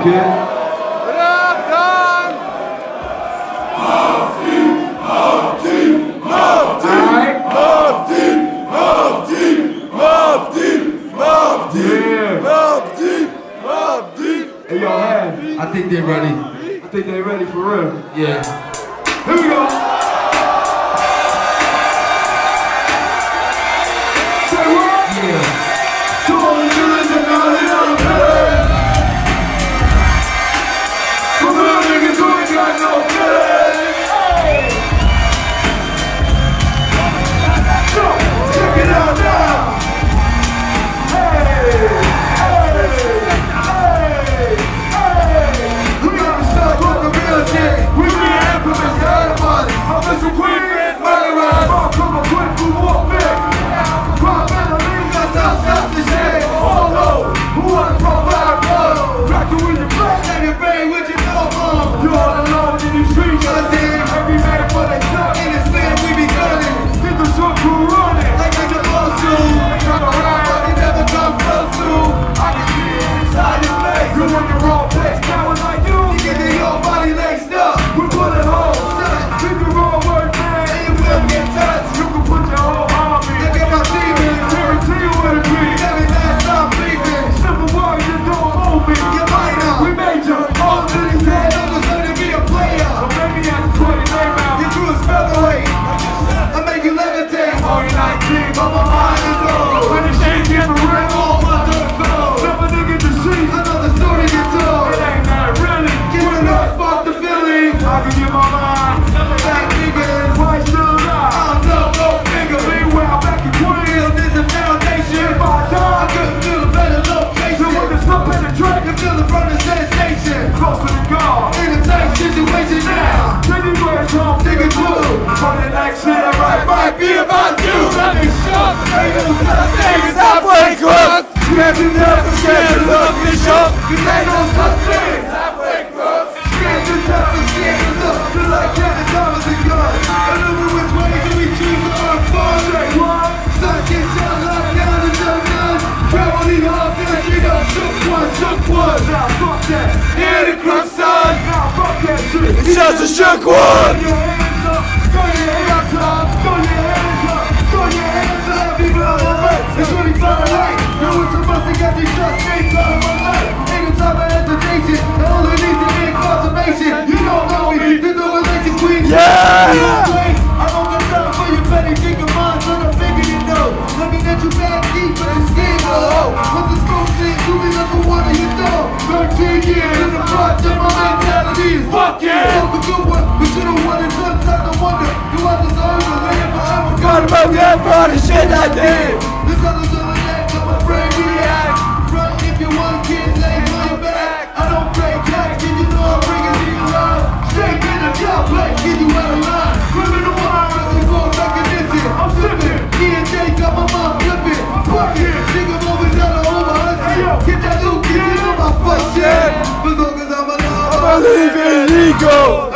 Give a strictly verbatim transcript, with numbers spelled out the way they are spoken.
up, kid. What up, Don? Mobb Deep, Mobb Deep, Mobb Deep, Alright. Mobb Deep, Mobb Deep, Mobb Deep, Mobb Deep, Yeah. Mobb Deep, Mobb Deep. Hey, yo, hey. I think they're ready. I think they ready for real. Yeah. Here we go. Say what? Yeah. To all the killers and all the other pillars. For real niggas who ain't got no feelings. Hey. So, check it out now. Hey, hey, hey, hey. We gotta stop with the real shit. We be infamous everybody. I'm Mister Queen, murderers. I'll come and quit for warfare. Pop melodies, that's how stop the shit. Oh no, who wanna provide blood? Rockin' with your flag and your brain with your no bomb. You all alone in these streets, goddamn. Every man for they talk in his land, we be gunning. Get the short crew running like they supposed to. They come around, but they never come close to. I can see it inside your face. You in the wrong place, cowards like you. You get your body laced up. We put it home, shut. Pick the wrong word, man, and you will get touched. You can put your whole arm in. Look at my demons, guarantee you what it be. Every last time bleeding. Simple words, you don't move me. You might not. We made you. All to these head, I'm just gonna be a player. So maybe I can put your name out. Your crew is featherweight. I make you levitate. Oh, you're nineteen, but my mind is old. When the shade gets the ring, all my dirt goes. Never nigga to see. Another story gets told. It ain't that really. Give it up, fuck the feeling. I can get my mind. Back niggas. Why still alive? I don't know, no nigga. Meanwhile, back in Queens, there's a foundation. If I die, I couldn't feel a better location. So when the slump penetrate, you feel it from the sensation. Closer to God. In a tight situation now. Taking words home, digging blue. For the next shit, I write might be about you. Let me shock. They do such things, I play crook. Scared to death, I'm scared to look and show. Cause ain't no such thing. I play crook. Scared to death, I'm scared to look. Feel like counting dollars and guns. I don't know which way do we choose to earn fun. Say what? Sun gets shot, locked down and done done. Gravity hard, feel like you done shook one, shook one. Now fuck that. Hear the crook, son. Now fuck that shit. It's just a shook one. Throw your hands up, throw your hands up, throw your hands up, throw your hands up, people on the way. It's twenty-five light. No one's supposed to get these shots straight out of my life. Ain't no time for hesitation. I only need to be conservation. You don't know me, the domination queen. Yeah! I don't got time for your petty think of mine, so I'm figuring it out. Let me let you back deep, but it's skin go low. What's the scope thing? Do me like a one of you know. thirteen years in the front, and my mentality is fuck yeah! Fuck a good one, we should've won it sometimes. I wonder, do I deserve to live forever? Got about that brought the shit I did. This other's on the neck, I'm afraid to react. Front if you want, kid, lay my back. I don't break cash, kid, you know I'm bringing to you live. Straight in the job, play, kid, you out of line. Criminal virus, you go recognition. I'm sipping, E and J got my mind flipping. Fuck it, nigga moving down the over hundred. Get that loot, kid, you know my fuck shit. As long as I'm alive, I believe in ego.